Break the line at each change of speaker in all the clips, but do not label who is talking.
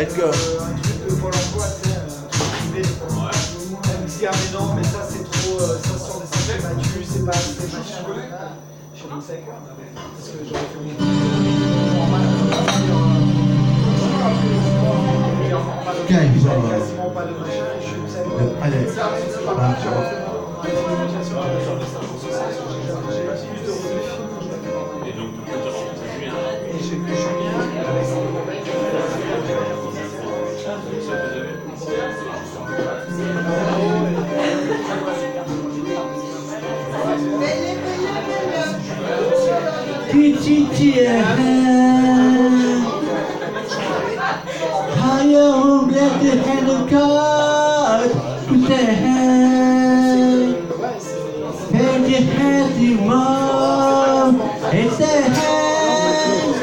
Let's go.
Un truc de Pôle emploi, tu sais, un truc privé. Même si, mais non, mais ça c'est trop, ça sort des sentiers battus, c'est pas assez machin. Je sais pas que ça écrit, parce que j'aurais fait mon
quasiment
pas de machin, je suis
allez.
Et donc, tu peux te rencontrer Julien.
Et j'ai vu Julien avec son copain.
How you get the hand of God to say hand, and you have the mom, and say hand,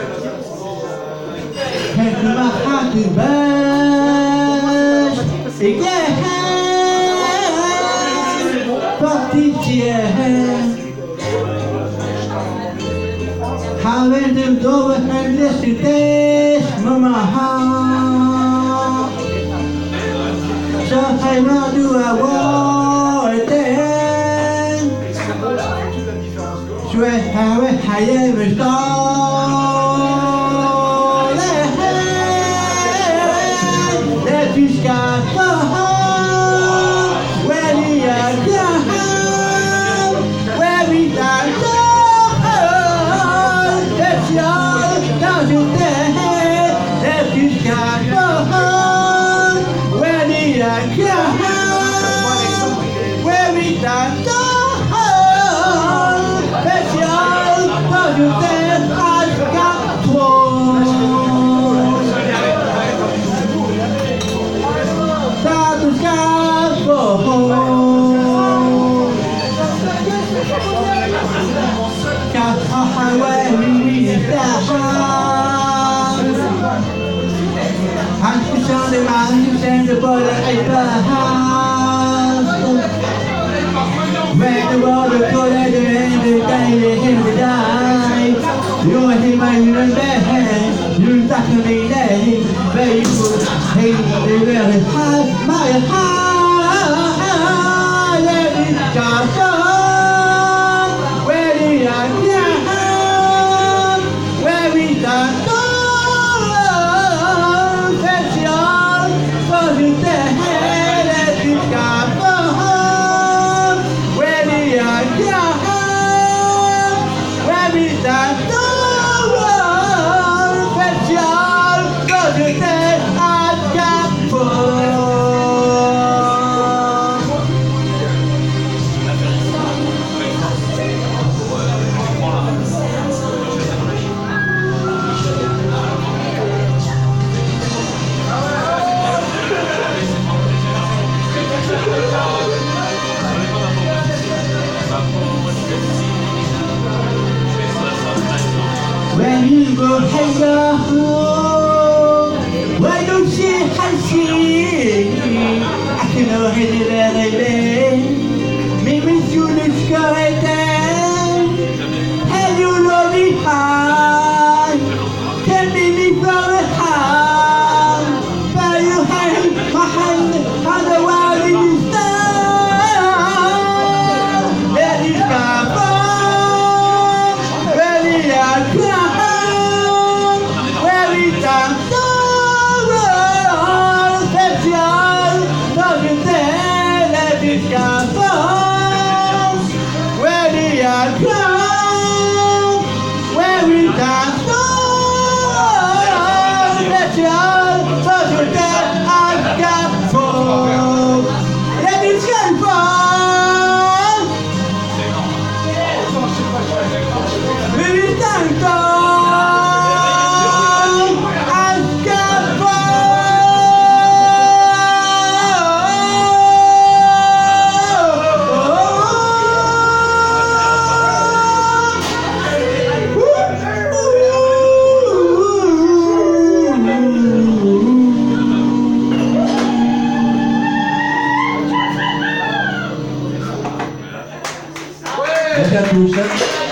and my heart to burn, again, but the how will the door and yesterday, Mama? So I will do a war then. So I have a higher restore. Let you sky for where we are down, where we are down. Down you there, let you sky for where we are down, where we are down. Let you down you there, I've got one. Down to sky for highway we I'm the man who sent the boy that I when the world is cold at the end of the day, they him to die. You want him and you don't bad, you stuck to me there, very good. Hey, they really high, my high, let it go. Where we are down, where we are down. When you go hang home, why don't you see? I can know how to let it be. Maybe you discover that. And you know me hard. Can be me from the heart. But you hang my hand on the wild in the star. Let it go. Ready, I come.
Merci à tous.